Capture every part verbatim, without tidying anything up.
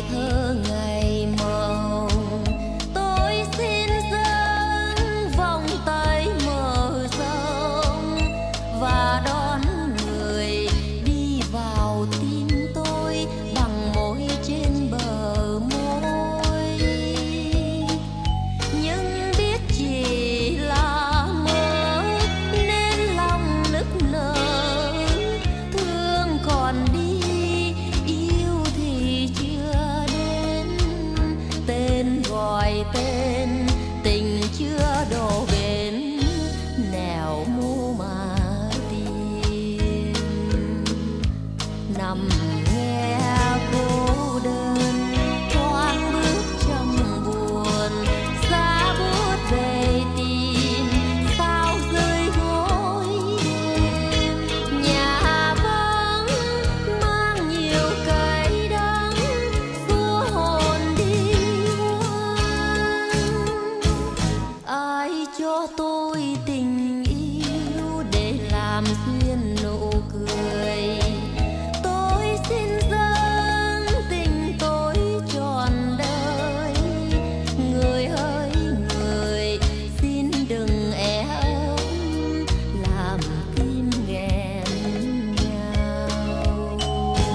thơ ngày mộng. Tôi xin dâng vòng tay mở rộng và đón người đi vào tim tôi bằng môi trên bờ môi. Nhưng biết chỉ là mơ nên lòng nức nở, thương còn đi yêu thì chưa đến. Tên gọi tên tình chưa đổ bến, nẻo mu mà tìm. Nằm nghe cô đơn thoáng bước trong buồn, giá bút về tìm sao rơi gối đêm. Nhà vắng mang nhiều cay đắng xua hồn đi hoang. Ai cho tôi tình yêu để làm duyên nụ cười. Tôi xin dâng tình tôi trọn đời. Người ơi người, xin đừng é ấm làm tim nghẹn ngào.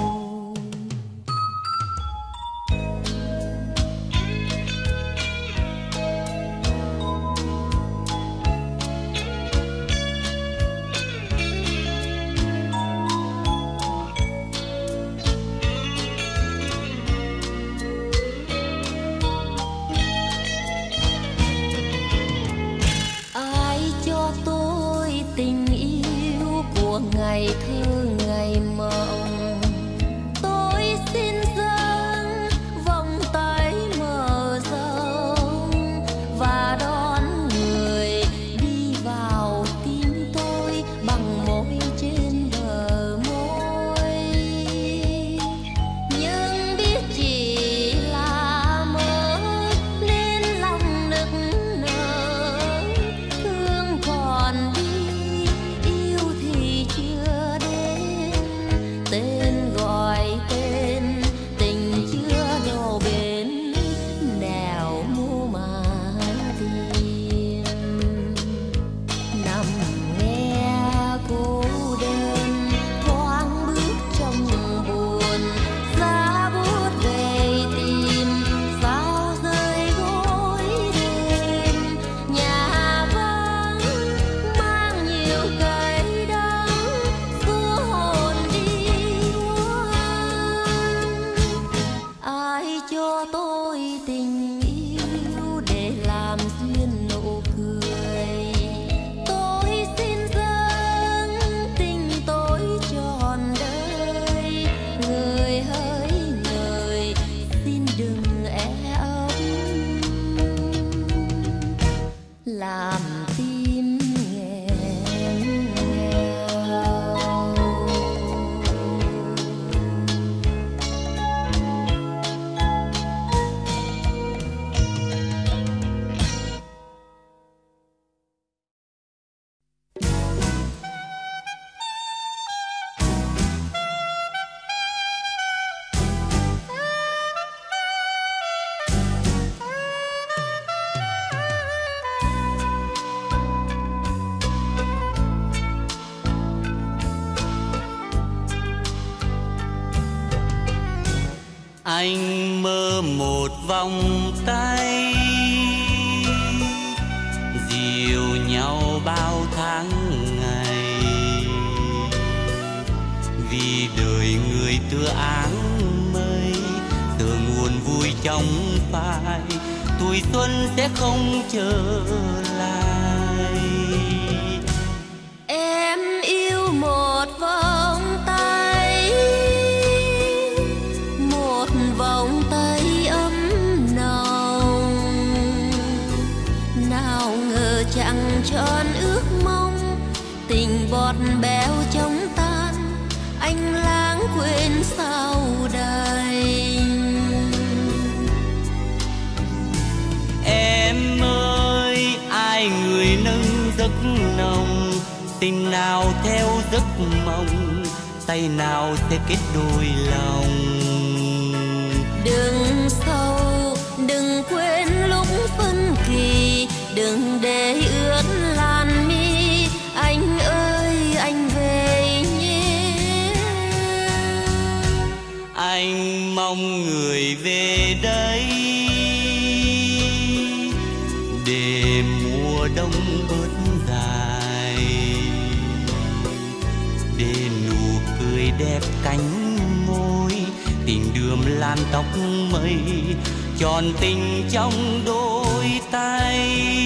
Ai cho tôi tình yêu của ngày thơ ngày mộng. Tôi xin dâng vòng tay mở rộng và đón người đi vào tim tôi bằng môi trên bờ môi. Nhưng biết chỉ là mơ nên lòng nức nở, thương còn đi yêu thì chưa đến. Tên gọi tên tình chưa đổ bến, nẻo mu mà tìm. Nằm nghe cô đơn thoáng bước trong buồn, giá bút về tìm sao rơi gối đêm. Nhà vắng mang nhiều cay đắng xua hồn đi hoang. Ai cho tôi tình yêu để làm duyên nụ cười. Tôi xin dâng tình tôi trọn đời. Người hỡi người, xin đừng é ấm làm tim nghẹn ngào. Anh mơ một vòng tay dìu nhau bao tháng ngày, vì đời người tựa áng mây, tựa nguồn vui trong phai, tuổi xuân sẽ không trở lại. Em yêu một vòng tay, một vòng tay ấm nồng. Nào ngờ chẳng tròn ước mong, tình bọt béo trong tan, anh lãng quên sau đây. Em ơi, ai người nâng giấc nồng, tình nào theo giấc mộng, tay nào sẽ kết đôi lòng. Đừng sầu, đừng quên lúc phân kỳ, đừng để ướt làn mi. Anh ơi anh về nhé. Anh mong người về đây để mùa đông bớt dài, để nụ cười đẹp cánh môi, tình đượm lan tóc mây, tròn tình trong đôi tay.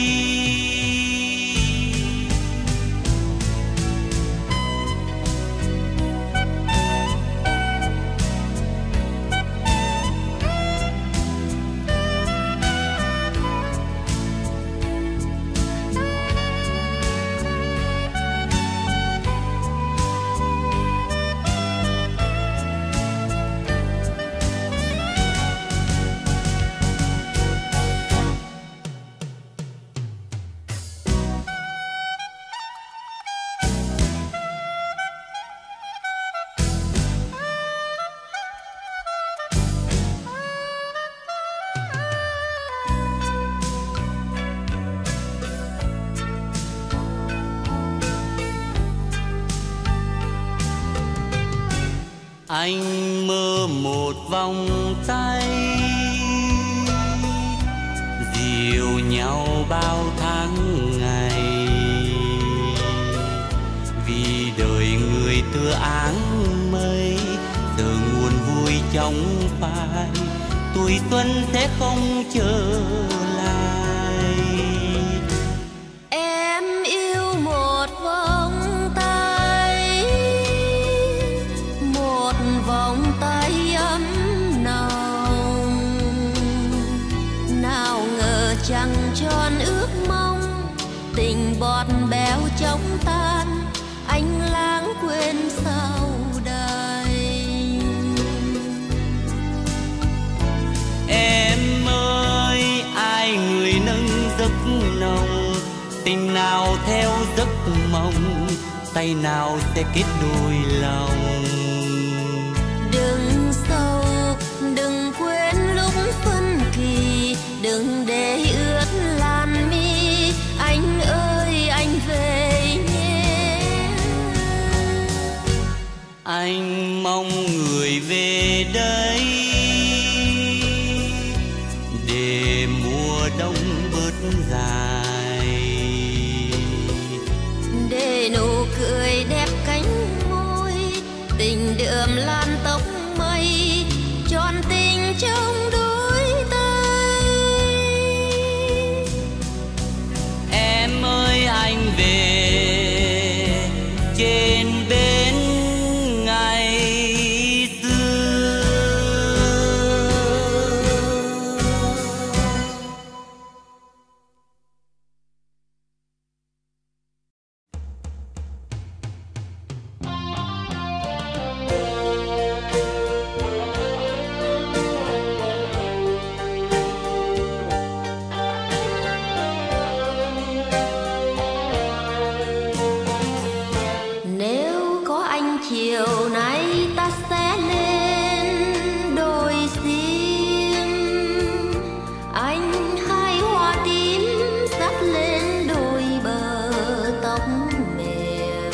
Anh mơ một vòng tay dìu nhau bao tháng ngày, vì đời người tựa áng mây, giờ nguồn vui trong phai, tuổi xuân sẽ không trở lại. Em yêu một vòng tay, một vòng tay ấm nồng, nào ngờ chẳng tròn ước mong, tình bọt béo chóng tan, anh lãng quên sau đời. Em ơi ai người nâng giấc nồng, tình nào theo giấc mộng, tay nào sẽ kết đôi lòng. Đừng sầu, đừng quên lúc phân kỳ, đừng để ướt làn mi. Anh ơi anh về nhé. Anh mong người về đây để mùa đông bớt dài, để nụ cười đẹp cánh môi, tình đượm lan tóc mây, tròn tình trong đôi tay. Em ơi anh về trên bến ngày xưa. Nếu có anh chiều nay ta sẽ lên đồi sim, anh hai hoa tím dắt lên đôi bờ tóc mềm.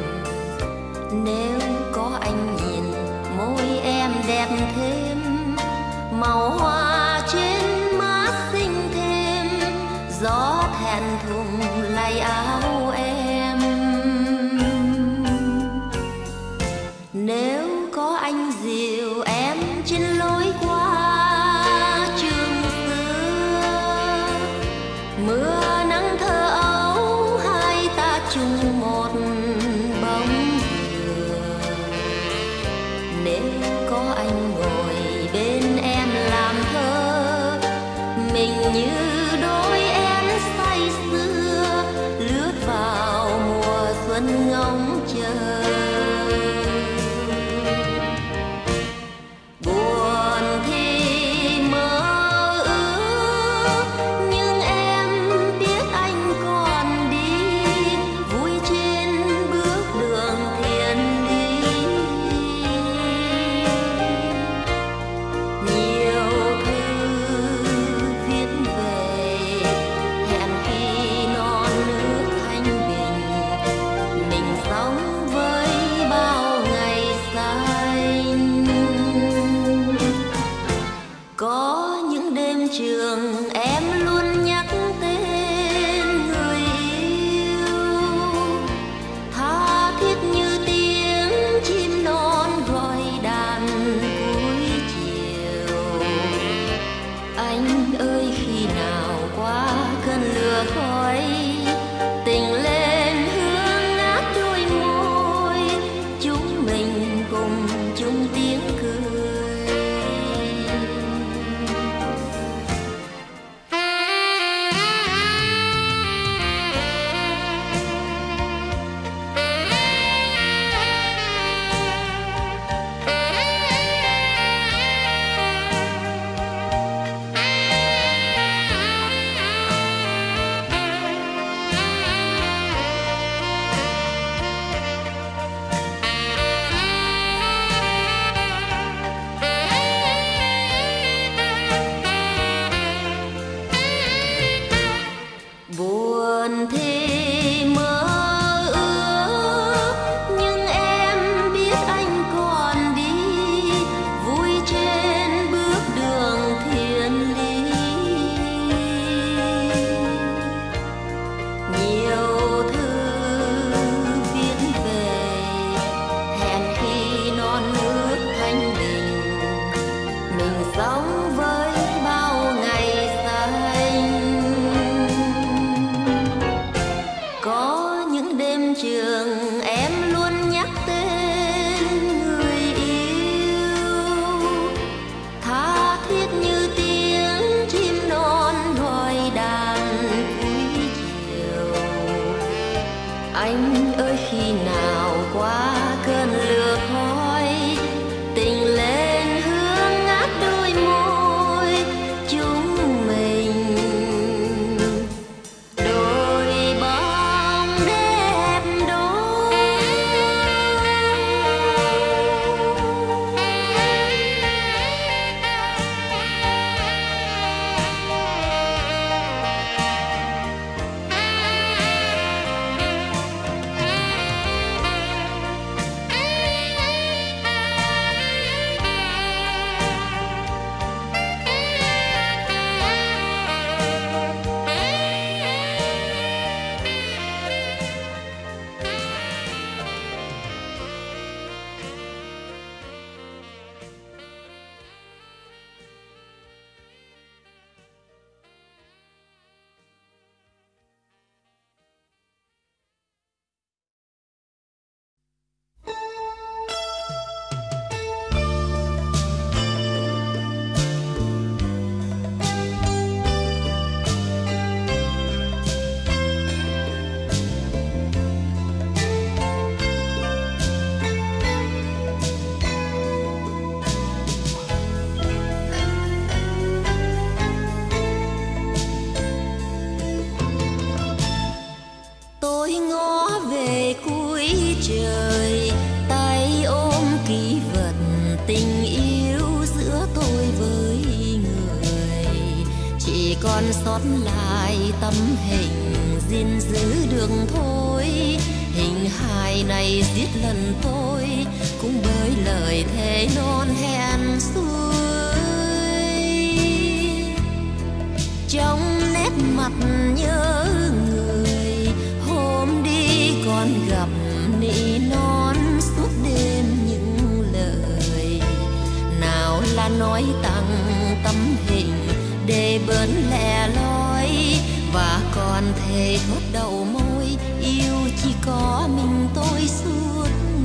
Nếu có anh nhìn môi em đẹp thêm, màu hoa trên má xinh thêm, gió thẹn thùng lay áo em. Nếu có anh dìu em trên lối qua trường xưa, mưa nắng thơ ấu hai ta chung một bóng dừa. Nếu có anh ngồi bên em làm thơ, mình như đôi em say sưa, lướt vào mùa xuân ngóng chờ. Buồn thì mơ ước, nhưng em biết anh còn đi, vui trên bước đường thiền đi. Nhiều còn sót lại tấm hình gìn giữ đường thôi. Hình hài này giết lần tôi cũng bởi lời thề non hẹn xuôi. Trong nét mặt nhớ người hôm đi còn gặp nỉ non suốt đêm những lời nào là nói tặng tấm hình để bớt lẻ loi, và còn thề thốt đầu môi yêu chỉ có mình tôi suốt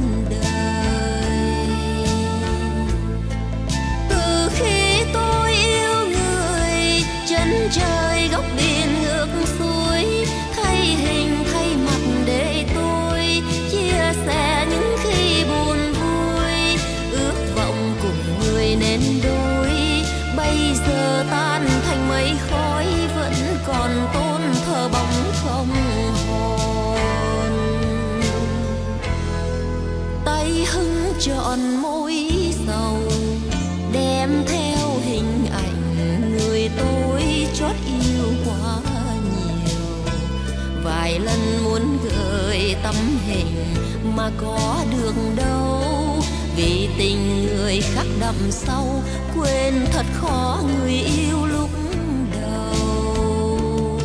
đời. Từ khi tôi yêu người chân trời góc biển ngược xuôi, thay hình thay mặt để tôi chia sẻ những khi buồn vui, ước vọng cùng người nên đôi. Bây giờ tan thành mây khói vẫn còn tôn thờ bóng không hồn. Tay hứng trọn môi dầu đem theo hình ảnh người tôi chót yêu quá nhiều. Vài lần muốn gửi tấm hình mà có được đâu, vì tình người khác đậm sâu quên thật khó người yêu lúc đầu.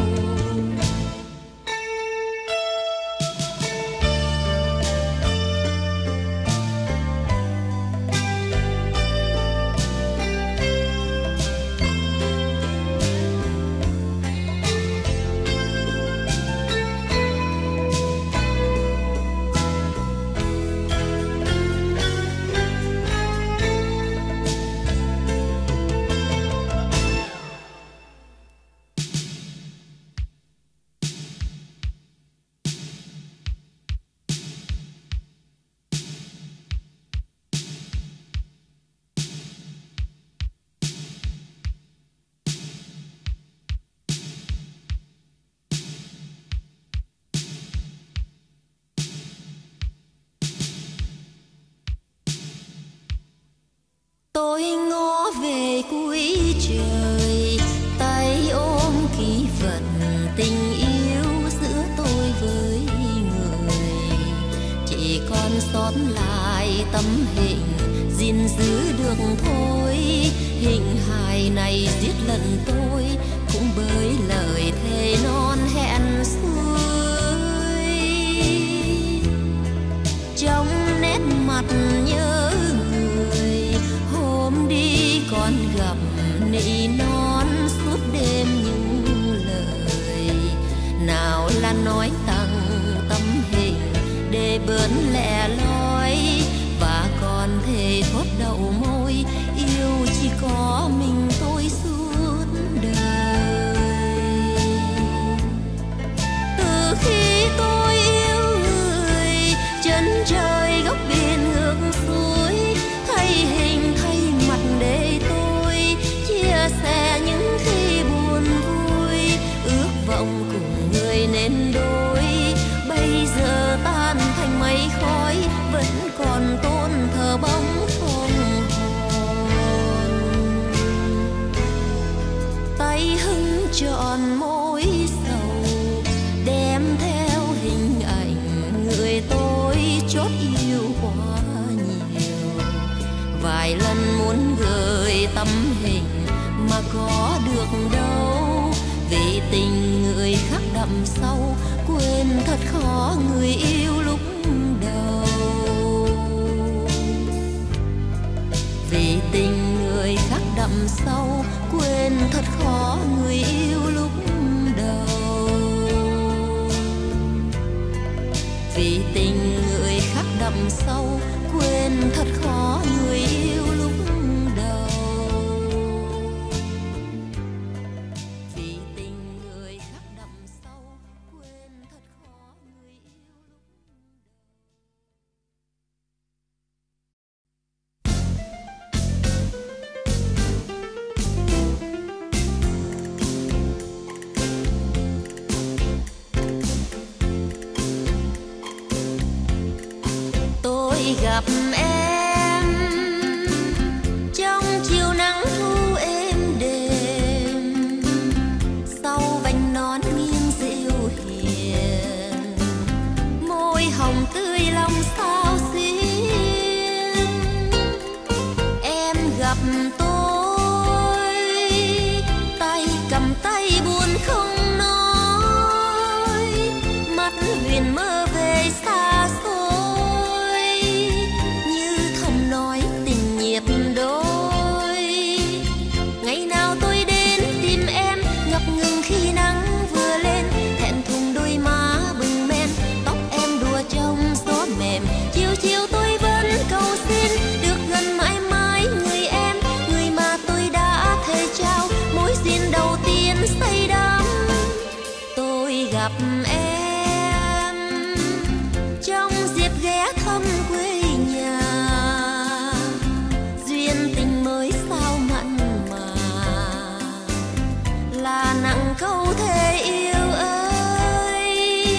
Tôi ngó về cuối trời, tay ôm kỷ vật tình yêu giữa tôi với người. Chỉ còn sót lại tấm hình gìn giữ được thôi. Hình hài này giết lần tôi cũng bởi lời thề non hẹn xuôi. Trong nét mặt nhớ đi còn gặp nỉ non suốt đêm những lời nào là nói tặng tấm hình để bớt lẻ loi, và còn thề thốt đầu môi yêu chỉ có mình tôi suốt đời. Từ khi tôi yêu người chân trời góc biển ngược xuôi, thay hình thay mặt để tôi chia sẻ những khi buồn vui, ước vọng cùng người nên đôi. Bây giờ tan thành mây khói vẫn còn tôn thờ bóng không hồn. Tay hứng trọn môi sầu đem theo hình ảnh người tôi chót yêu quá nhiều. Vài lần muốn gửi tấm hình mà có được đâu, vì tình người khác đậm sâu quên thật khó người yêu lúc đầu. Vì tình người khác đậm sâu quên thật khó người yêu lúc đầu. Vì tình người khác đậm sâu quên thật khó người yêu lúc đầu. Vì tình người khác đậm sâu quên thật khó người yêu lúc tôi gặp em trong chiều nắng thu êm đềm, gặp em trong dịp ghé thăm quê nhà, duyên tình mới sao mặn mà là nặng câu thề yêu ơi.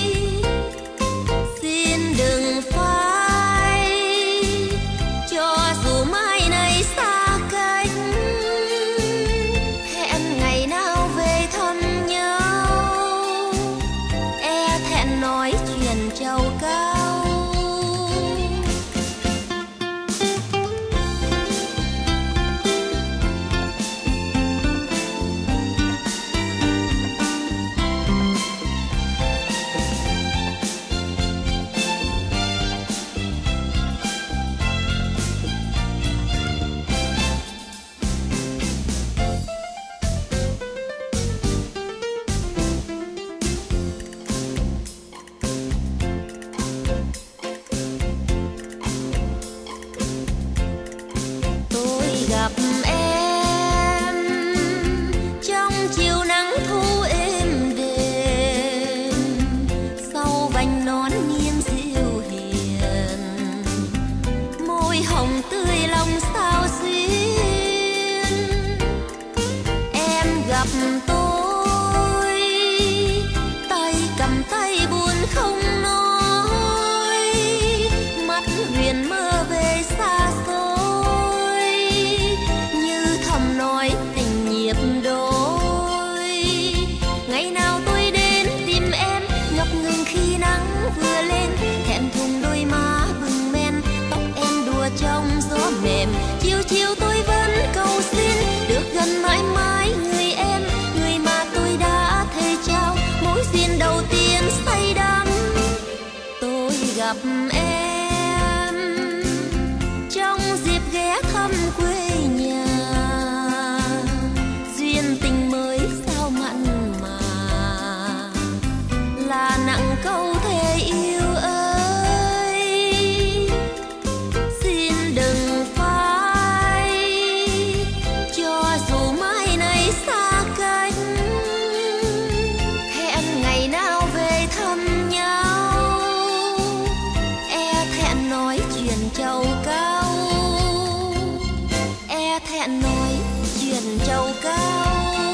Xin đừng phai cho dù mai này xa cách, hẹn ngày nào về thăm nhau, e thẹn nói chuyện trầu cao. Gặp em trong chiều nắng thu êm đềm, sau vành nón nghiêng dịu hiền, môi hồng tươi lòng sao duyên. Em gặp tôi tay cầm tay buồn không nói, mắt huyền mơ về xa xôi, nói tình nhịp đôi. Ngày nào tôi đến tìm em, ngập ngừng khi nắng vừa lên, thẹn thùng đôi má bừng men, tóc em đùa trong gió mềm. Chiều chiều tôi vẫn cầu xin được gần mãi mãi người em, người mà tôi đã thề trao mối duyên đầu tiên say đắm. Tôi gặp em trong dịp ghé thăm quê nhà, tình mới sao mặn mà là nặng câu thề yêu ơi. Xin đừng phai cho dù mai này xa cách, hẹn ngày nào về thăm nhau, e thẹn nói chuyện trầu cao, e thẹn nói chuyện trầu cao.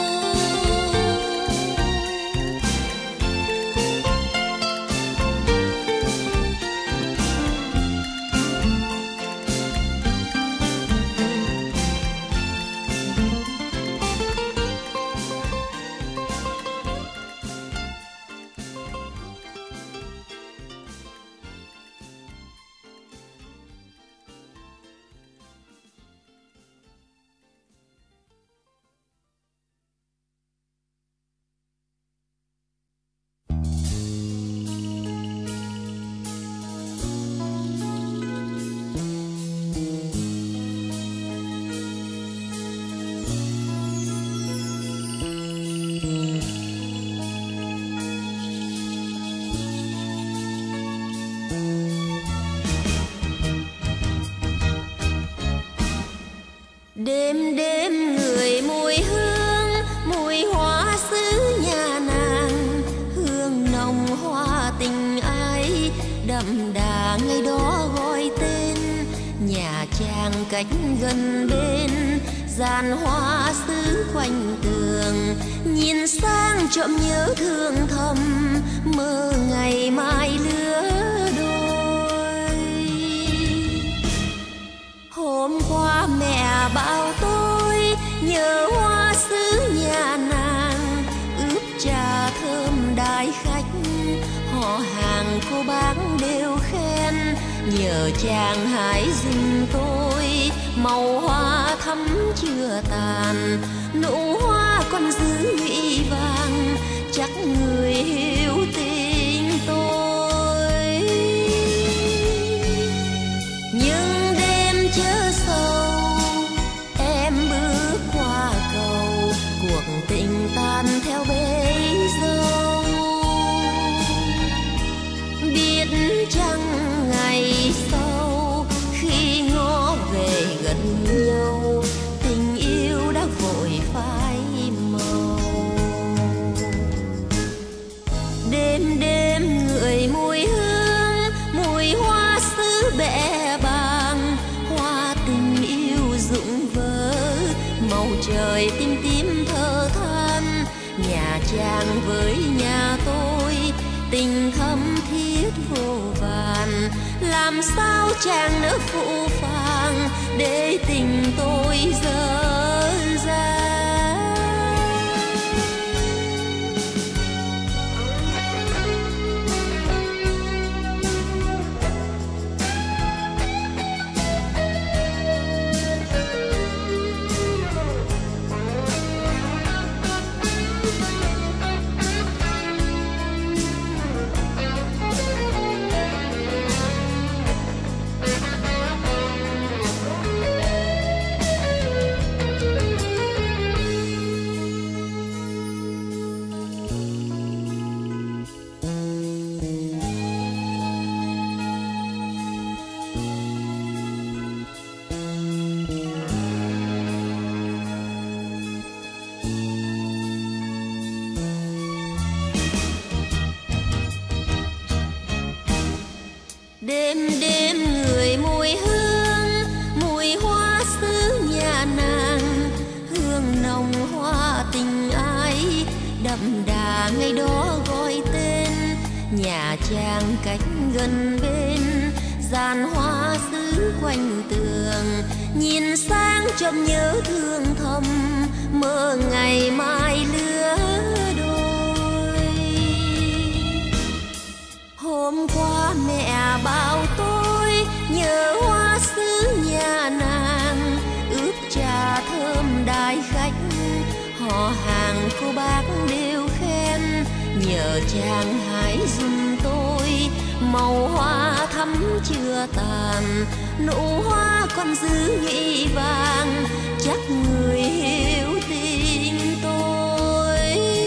Đêm đêm người mùi hương, mùi hoa xứ nhà nàng, hương nồng hoa tình ai đậm đà ngày đó gọi tên. Nhà trang cách gần bên, giàn hoa xứ quanh tường, nhìn sang trộm nhớ thương thầm, mơ ngày mai lứa đôi. Hôm qua mẹ bảo tôi nhớ hoa xứ nhà nàng, ướp trà thơm đãi khách, họ hàng cô bác đều khen. Nhờ chàng hãy dùm tôi màu hoa thắm chưa tàn, nụ hoa còn giữ nhụy vàng, chắc người hiểu tình tôi. Nhưng đêm chớ sâu em bước qua cầu, cuộc tình tan theo bấy dâu. Biết chăng ngày sau khi ngó về gần nhau, tình yêu đã vội phai màu. Đêm đêm ngửi mùi hương, mùi hoa sứ bẽ bàng, hoa tình yêu rụng vỡ, màu trời tím tím thơ than. Nhà chàng với nhà tôi tình thâm thiết vô vàn, làm sao chàng nỡ phụ phàng để tình tôi dở dang. Đêm đêm ngửi mùi hương, mùi hoa xứ nhà nàng, hương nồng hoa tình ái đậm đà ngày đó gọi tên. Nhà chàng cách gần bên, giàn hoa xứ quanh tường, nhìn sang chợt nhớ thương thầm, mơ ngày mai lứa đôi. Hôm qua mẹ bảo tôi nhớ hoa xứ nhà nàng, ướp trà thơm đãi khách, họ hàng cô bác đều khen. Nhờ chàng hái giùm tôi màu hoa thắm chưa tàn, nụ hoa còn giữ nhụy vàng, chắc người hiểu tình tôi.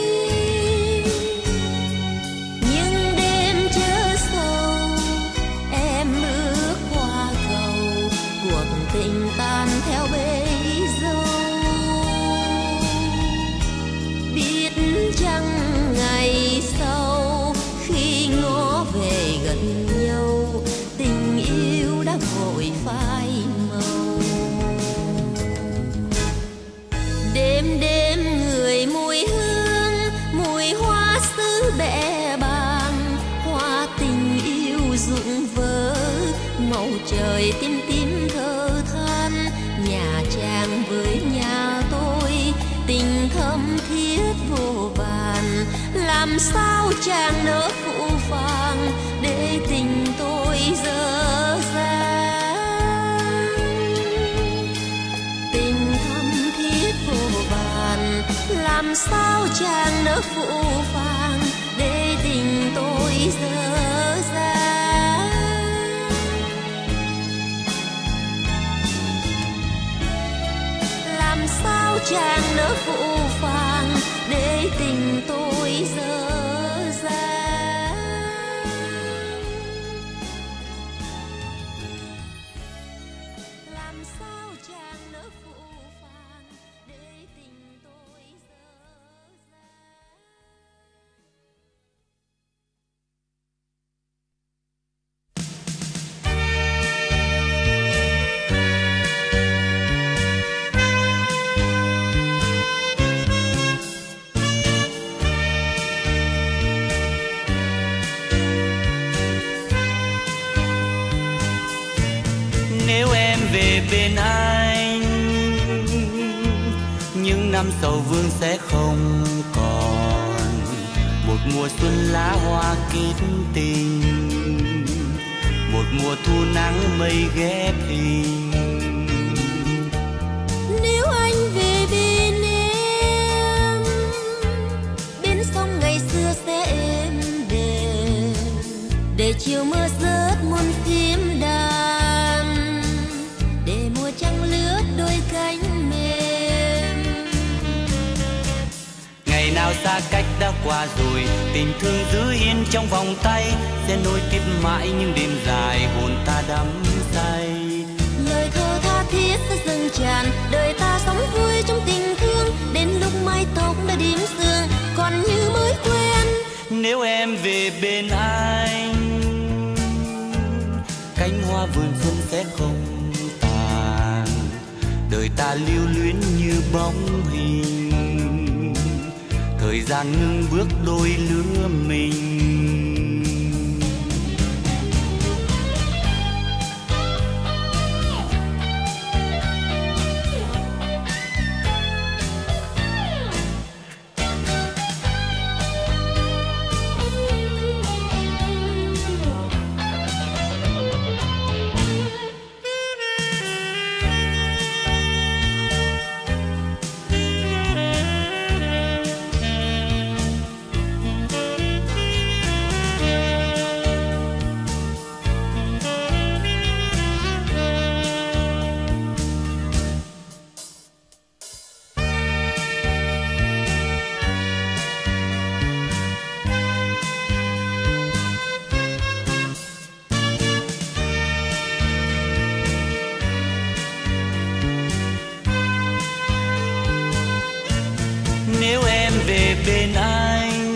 Nhưng đêm chớ sầu em bước qua cầu, cuộc tình tan theo bấy dâu. Biết chăng ngày sau khi ngó về gần nhau, tình yêu đã vội phai màu. Đêm đêm ngửi mùi hương, mùi hoa xứ bẽ bàng, hoa tình yêu rụng vỡ, màu trời tím tím thơ than. Nhà chàng với nhà tôi tình thâm thiết vô vàn, làm sao chàng nỡ phụ phàng để tình tôi dở dang. Tình thâm thiết vô vàn, làm sao chàng nỡ phụ phàng để tình tôi dở dang. Làm sao chàng nỡ phụ phàng để tình tôi dở dang. Làm sao chàng nỡ phụ phàng để tình tôi dở dang. Nếu em về bên anh, những năm sầu vương sẽ không còn. Một mùa xuân lá hoa kết tình, một mùa thu nắng mây ghép hình. Nếu anh về bên em, bên sông ngày xưa sẽ êm đềm, để chiều mưa rớt muôn phím đàn, để mùa trăng lướt đôi cánh mềm. Ngày nào xa cách đã qua rồi, tình thương giữ yên trong vòng tay, sẽ nối tiếp mãi những đêm dài hồn ta đắm say. Lời thơ tha thiết sẽ dâng tràn, đời ta sống vui trong tình thương, đến lúc mái tóc đã điểm sương còn như mới quen. nếu em về bên anh, cánh hoa vườn xuân sẽ không tàn, đời ta lưu luyến như bóng hình, thời gian ngưng bước đôi lứa mình. Nếu em về bên anh,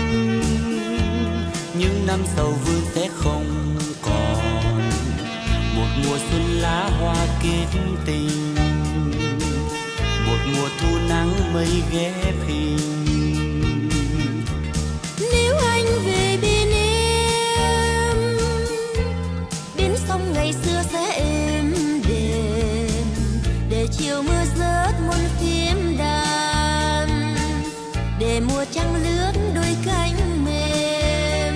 những năm sầu vương sẽ không còn, một mùa xuân lá hoa kết tình, một mùa thu nắng mây ghép hình. Nếu anh về bên em, bên sông ngày xưa sẽ êm đềm, để chiều mưa rớt muôn phím đàn, để mùa trăng lướt đôi cánh mềm.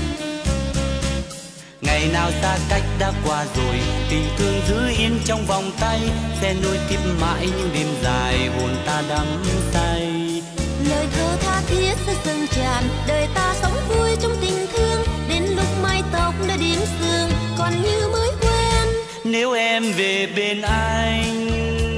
Ngày nào xa cách đã qua rồi, tình thương giữ yên trong vòng tay, sẽ nối tiếp mãi những đêm dài hồn ta đắm say. Lời thơ tha thiết sẽ dâng tràn, đời ta sống vui trong tình thương, đến lúc mái tóc đã điểm sương còn như mới quen. Nếu em về bên anh,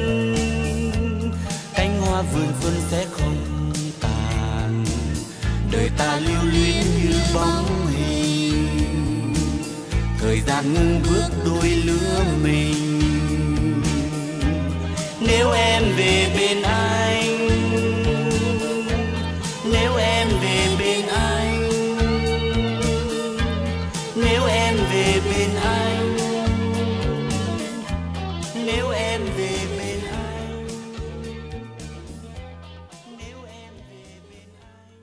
cánh hoa vườn xuân sẽ không tàn, đời ta lưu luyến như bóng hình, thời gian ngưng bước đôi lứa mình. Nếu em về bên anh, nếu em về bên anh, nếu em về bên anh, nếu em về bên anh, nếu em về bên anh.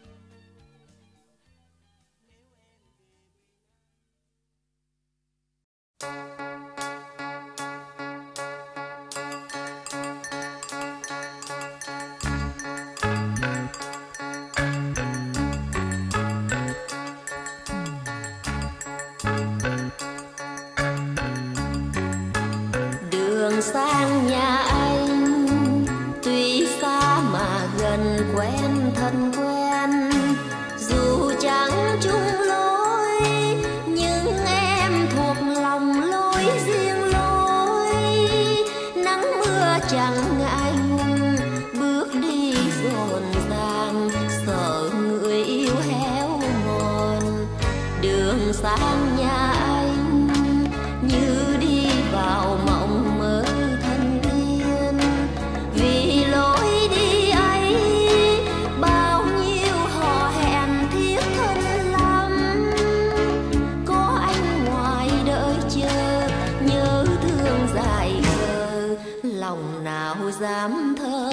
Đường sang nhà anh tuy xa mà gần quen thân quen, dù chẳng chung lối nhưng em thuộc lòng lối riêng lối. Nắng mưa chẳng ngại ngùng bước đi rộn ràng, sợ người yêu héo mòn. Đường sang nhà anh như đi vào mộng mơ thân tiên, vì lối đi ấy bao nhiêu hò hẹn thiết thân lắm. Có anh ngoài đợi chờ, nhớ thương dài khờ, lòng nào dám thờ.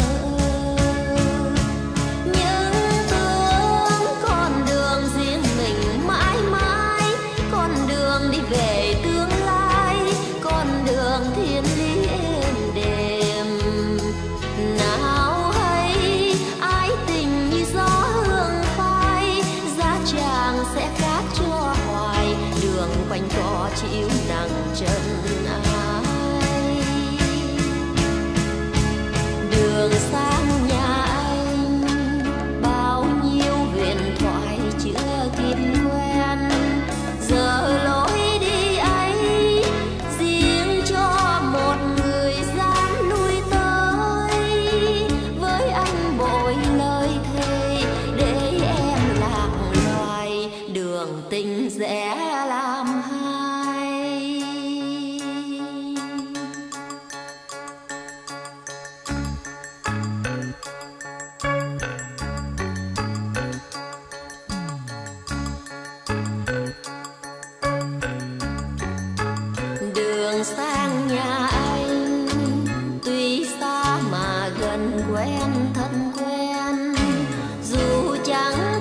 Nhưng thương con đường riêng mình mãi mãi, con đường đi về tương lai, con đường thiên lý êm đềm. Nào hay ái tình như gió hương phai, giá tràng sẽ cát cho hoài, đường quanh co chịu nặng chân ai. Đường sang nhà anh bao nhiêu huyền thoại chưa kịp quen, giờ lối đi ấy riêng cho một người dám lui tới. Với anh bội lời thề để em lạc loài, đường tình sẽ làm hai.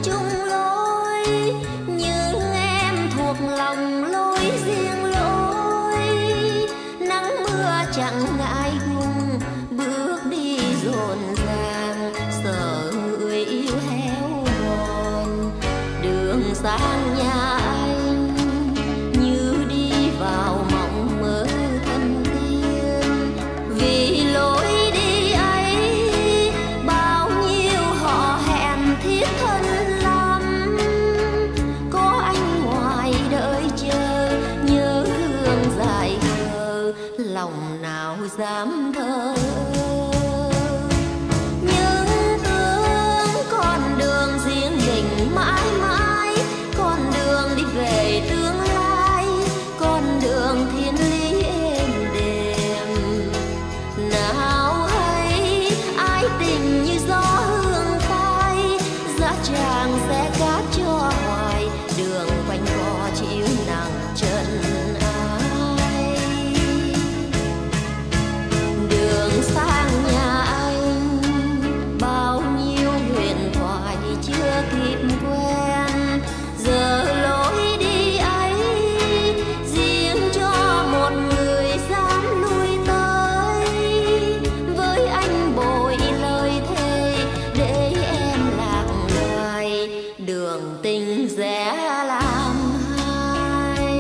chung lối, nhưng em thuộc lòng lối riêng lối. Nắng mưa chẳng ngại ngùng, bước đi rộn ràng, sợ người yêu héo mòn. Đường sang nhà anh như đi vào mộng mơ thân tiên, vì lối đi ấy bao nhiêu họ hẹn thiết thân lắm. Có anh ngoài đợi chờ, nhớ thương dài khờ, lòng nào dám thờ. Nhưng tương con đường riêng mình mãi mãi, con đường đi về tương lai, con đường thiên lý êm đềm. Nào hay ai tình như gió hương phai, giá tràng sẽ cát cho hoài, đường quanh co chịu nặng chân ai. Đường sang nhà anh bao nhiêu huyền thoại chưa kịp quen, giờ lối đi ấy riêng cho một người dám lui tới. Với anh bồi lời thề để em lạc loài, đường tình sẽ làm hai.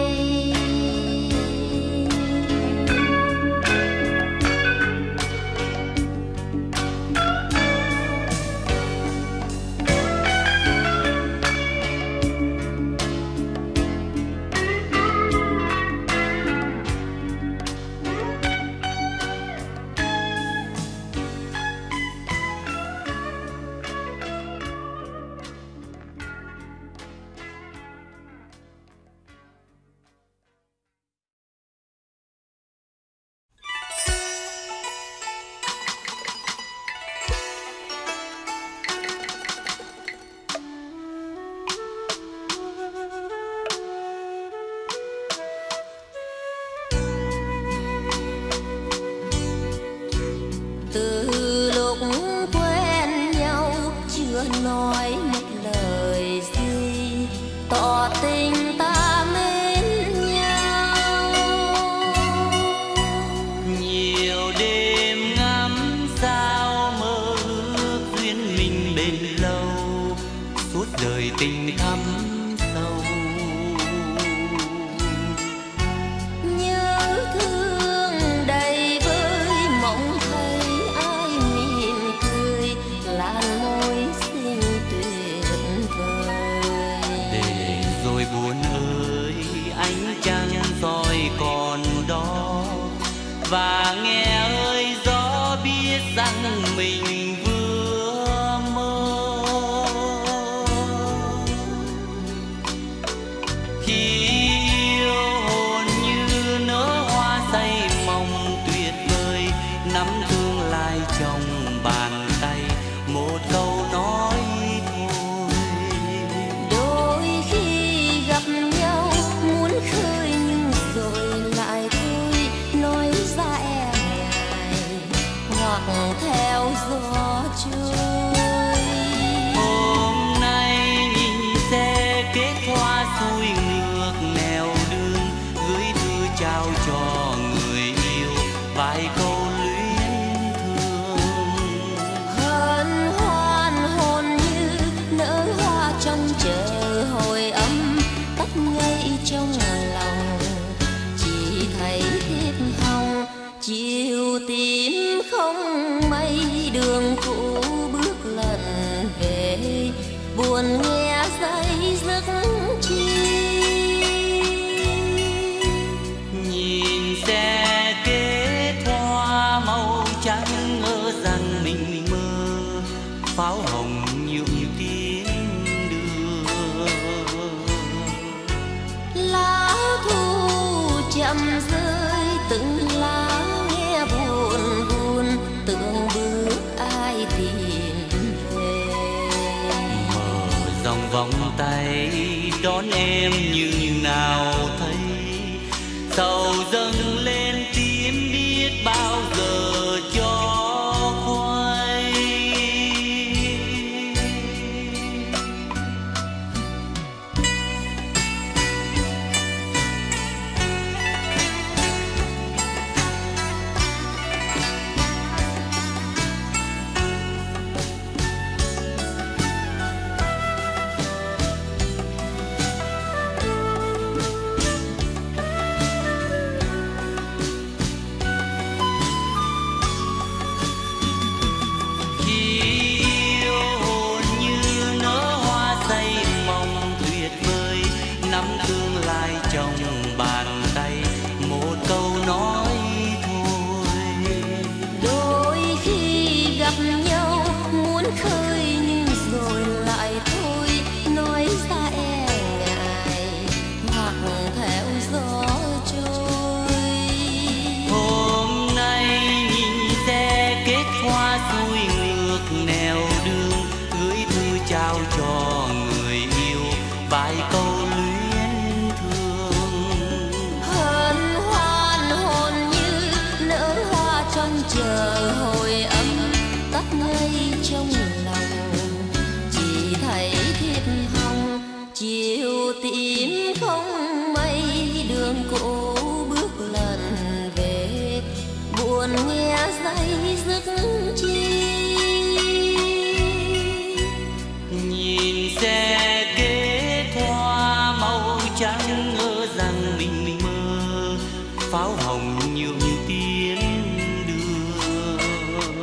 Từ lúc quen nhau chưa nói một lời gì, tỏ tình ta mến nhau. Nhiều đêm ngắm sao mơ ước duyên mình bền lâu, suốt đời tình thắm sâu. Nhớ thương đầy vơi mộng thấy ai mỉm cười, làn môi xinh tuyệt vời. Để rồi buồn ơi ánh trăng soi còn đó, và nghe ơi gió biết rằng mình vừa mơ. Khi yêu hồn như nở hoa say mong tuyệt vời, nắm thương lai trong bàn tay, một câu nói thôi. Đôi khi gặp nhau muốn khơi nhưng rồi lại thôi, nói ra e ngại hoặc theo gió trôi. Hôm nay nhìn xe kết hoa xuôi ngược nẻo đường, gửi thư trao cho người yêu vài câu luyến thương. Hân hoan hồn như nở hoa trong chờ hồi âm, tắt ngây trong lòng chỉ thấy thiếp hồng. Chiều tím không mây, đường cũ bước lần về, buồn nghe dây dứt chi. Nhìn xe kết hoa màu trắng, ngỡ rằng mình mơ pháo hồng nhuộm tiếng đưa. Lá thu chậm rơi từng lá nghe buồn buồn, tưởng bước ai tìm về. Mở dòng vòng tay đón em nhưng nào thấy, sầu dâng lên tím biết bao giờ cho quay. bài câu luyến thương. Hân hoan hồn như nở hoa trong chờ hồi âm, tắt ngây trong lòng chỉ thấy thiệp hồng. Chiều tím không mây đường cũ bước lần về, buồn nghe dây dứt chi. Nhìn xe ghế hoa màu trắng ngỡ rằng mình mơ, pháo hồng nhượng tiến đưa.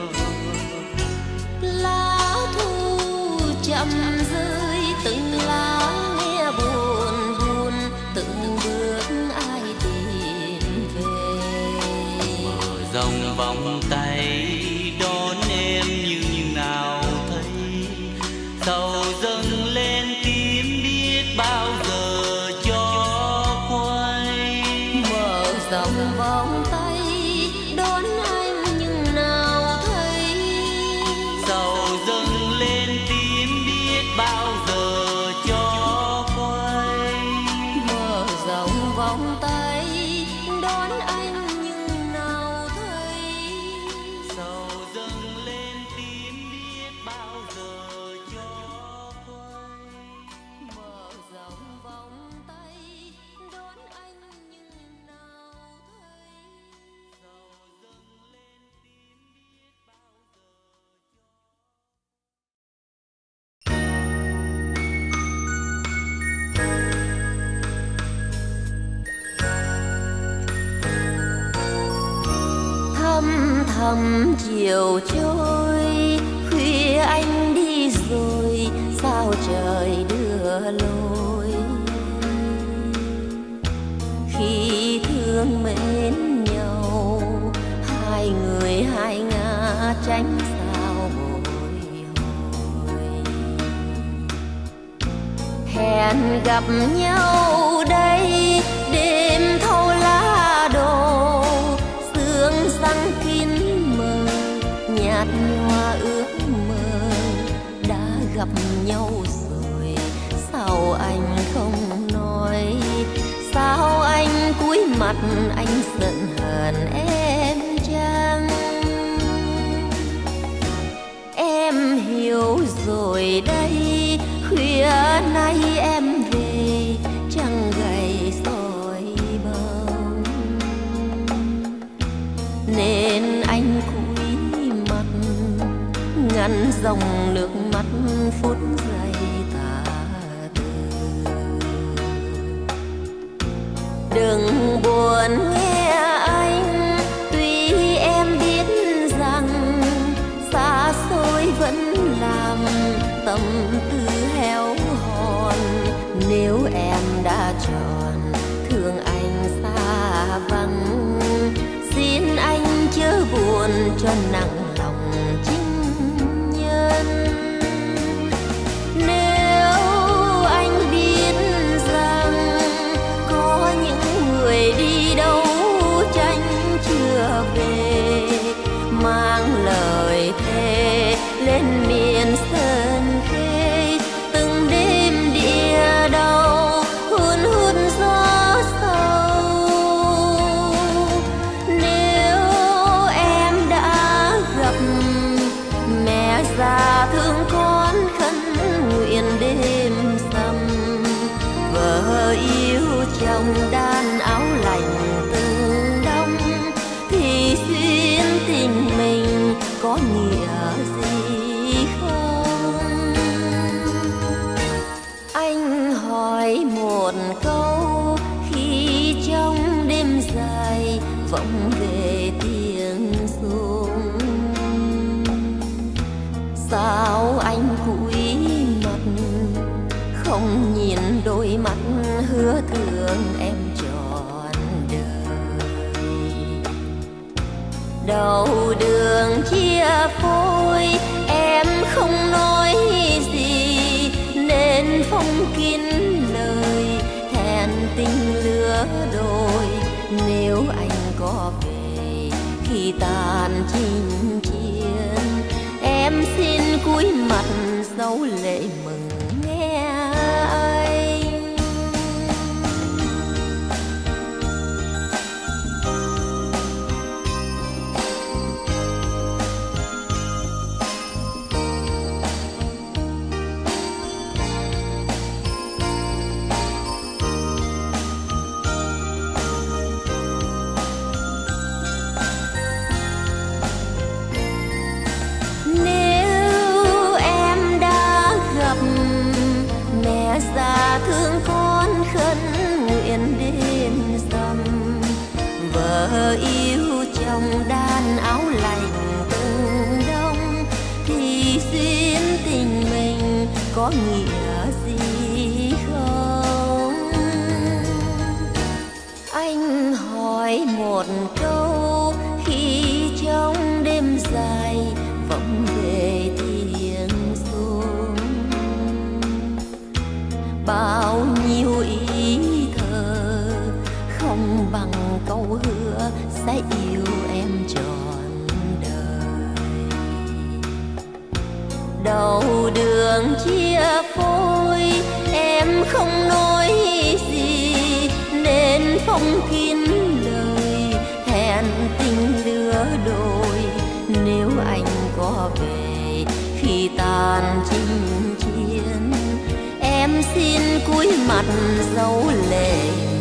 Lá thu chậm rơi từng lá nghe buồn buồn, từng bước ai tìm về. Mở rộng vòng tay đón em như nào thấy, sầu dâng lên tím biết bao giờ cho quay. Mở rộng vòng tay đón anh nhưng nào thấy, Sầu dâng lên tím biết bao giờ cho quay. mở rộng vòng tay đón anh nhưng nào thấy, Sầu dâng lên tím biết bao giờ cho quay. mở rộng vòng tay đón anh nhưng nào thấy. Sầu dâng lên tím biết bao giờ. Thăm thầm chiều trôi, khuya anh đi rồi sao trời đưa lối. Khi thương mến nhau hai người hai ngả tránh sao bồi hồi. Hẹn gặp nhau đây đêm thâu lá đồ, sương răng kín mờ nhạt nhòa ước mơ. Đã gặp nhau rồi sao anh không nói, sao anh cúi mặt anh giận hờn em chăng. Em hiểu rồi đây, khuya nay em về chẳng gầy soi bóng, nên anh cúi mặt ngăn dòng nước mắt phút giây tà từ. Đừng buồn nghe anh, tuy em biết rằng xa xôi vẫn làm tâm tư héo hòn. Nếu em đã chọn thương anh xa vắng, xin anh chớ buồn cho nặng lòng chính nhân. Nếu anh biết rằng có những người đi đâu tranh chưa về, mang lời thề lên miền sơn khê, từng đêm địa đầu hun hút gió sâu. Nếu em đã gặp mẹ già thương con khấn nguyện đêm sầm, vợ yêu chồng đan áo lạnh từng đông, thì xuyên tình mình có nghĩa gì không? Anh hỏi một câu khi trong đêm dài vọng về tiếng chuông, sao anh cúi mặt không nhìn đôi mắt hứa thương em trọn đời. Đầu đường chia phôi em không nói gì, nên phong kín lời hẹn tình lứa đôi. Nếu anh có về khi tàn chinh chiến, em xin cúi mặt dấu lệ mừng nghe anh. bà thương con khấn nguyện đêm rằm. Vợ yêu chồng đan áo lạnh từng đông thì duyên tình mình có nghĩa gì không? Anh hỏi một câu khi trong đêm dài vọng về tiếng xuông, bao nhiêu ý thơ không bằng câu hứa sẽ yêu em trọn đời. Đầu đường chia phôi em không nói gì nên phong kín lời hẹn tình lứa đôi. Nếu anh có về khi tàn chinh chiến, em xin cúi mặt dấu lệ